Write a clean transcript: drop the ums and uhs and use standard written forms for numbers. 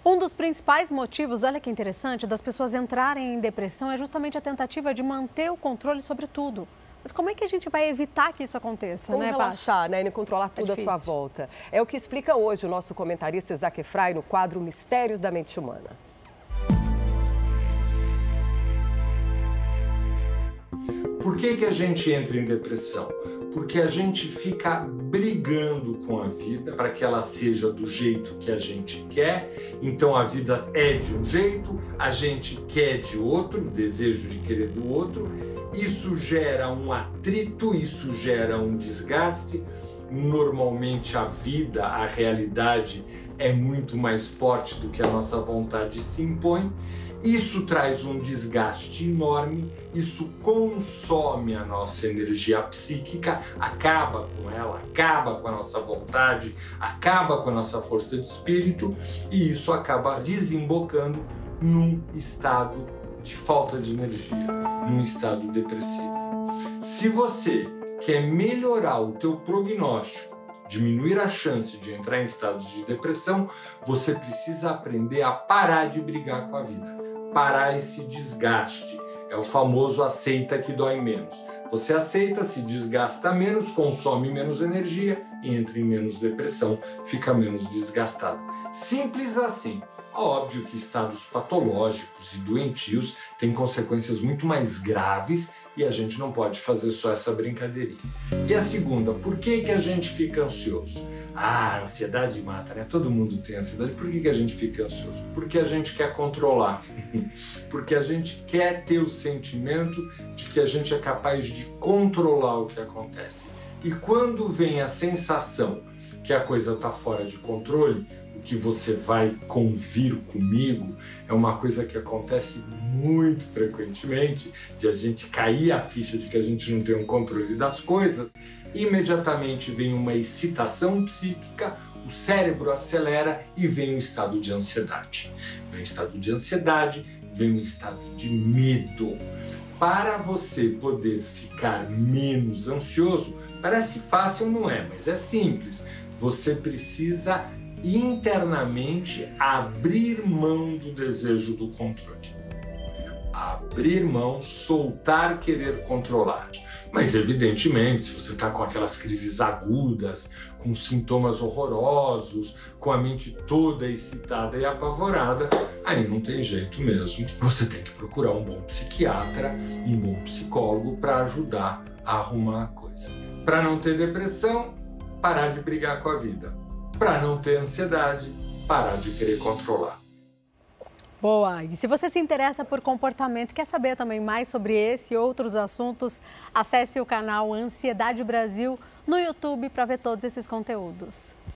Um dos principais motivos, olha que interessante, das pessoas entrarem em depressão é justamente a tentativa de manter o controle sobre tudo. Mas como é que a gente vai evitar que isso aconteça, Como né, relaxar, né, e não controlar tudo à sua volta. É o que explica hoje o nosso comentarista Isaac Efraim no quadro Mistérios da Mente Humana. Por que a gente entra em depressão? Porque a gente fica brigando com a vida para que ela seja do jeito que a gente quer. Então a vida é de um jeito, a gente quer de outro, o desejo de querer do outro. Isso gera um atrito, isso gera um desgaste. Normalmente a vida, a realidade é muito mais forte do que a nossa vontade se impõe. Isso traz um desgaste enorme, isso consome a nossa energia psíquica, acaba com ela, acaba com a nossa vontade, acaba com a nossa força de espírito e isso acaba desembocando num estado de falta de energia, num estado depressivo. Se você quer melhorar o teu prognóstico, diminuir a chance de entrar em estados de depressão, você precisa aprender a parar de brigar com a vida. Parar esse desgaste. É o famoso aceita que dói menos. Você aceita, se desgasta menos, consome menos energia e entra em menos depressão, fica menos desgastado. Simples assim. Óbvio que estados patológicos e doentios têm consequências muito mais graves e a gente não pode fazer só essa brincadeirinha. E a segunda, por que a gente fica ansioso? Ah, a ansiedade mata, né? Todo mundo tem ansiedade. Por que a gente fica ansioso? Porque a gente quer controlar. Porque a gente quer ter o sentimento de que a gente é capaz de controlar o que acontece. E quando vem a sensação que a coisa está fora de controle, o que você vai convir comigo é uma coisa que acontece muito frequentemente, de a gente cair a ficha de que a gente não tem um controle das coisas, imediatamente vem uma excitação psíquica, o cérebro acelera e vem um estado de ansiedade. Vem um estado de ansiedade, vem um estado de medo. Para você poder ficar menos ansioso, parece fácil, não é? Mas é simples. Você precisa internamente abrir mão do desejo do controle. Abrir mão, soltar querer controlar. Mas evidentemente, se você está com aquelas crises agudas, com sintomas horrorosos, com a mente toda excitada e apavorada, aí não tem jeito mesmo. Você tem que procurar um bom psiquiatra, um bom psicólogo para ajudar a arrumar a coisa. Para não ter depressão, parar de brigar com a vida. Para não ter ansiedade, parar de querer controlar. Boa! E se você se interessa por comportamento, quer saber também mais sobre esse e outros assuntos, acesse o canal Ansiedade Brasil no YouTube para ver todos esses conteúdos.